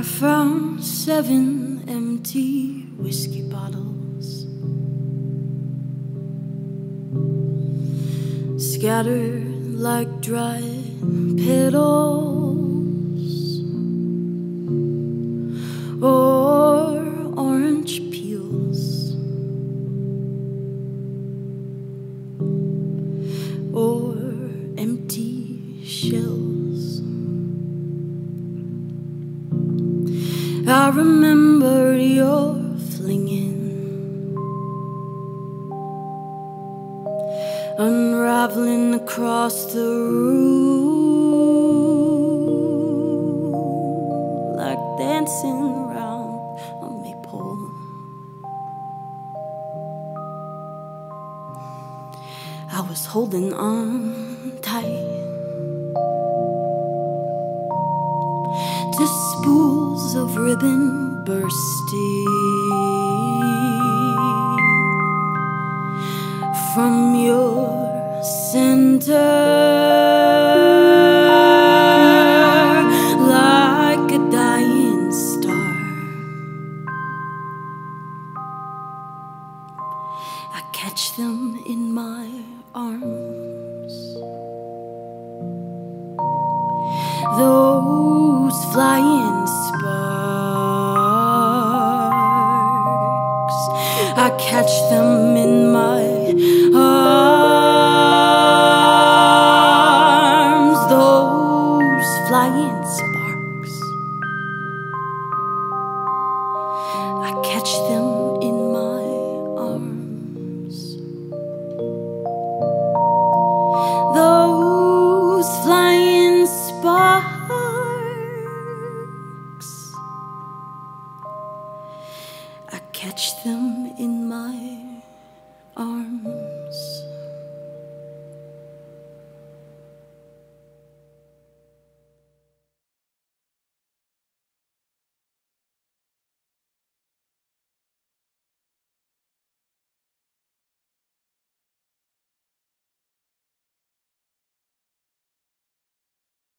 found 7 empty whiskey bottles scattered like dried petals or orange peels or empty shells. I remember your flinging, unraveling across the room like dancing around a maypole. I was holding on tight to spools of ribbon bursting from your center like a dying star. I catch them in my arms, those flying sparks. I catch them in my arms, those flying sparks. I catch them in my arms, those flying sparks. I catch them in my arms.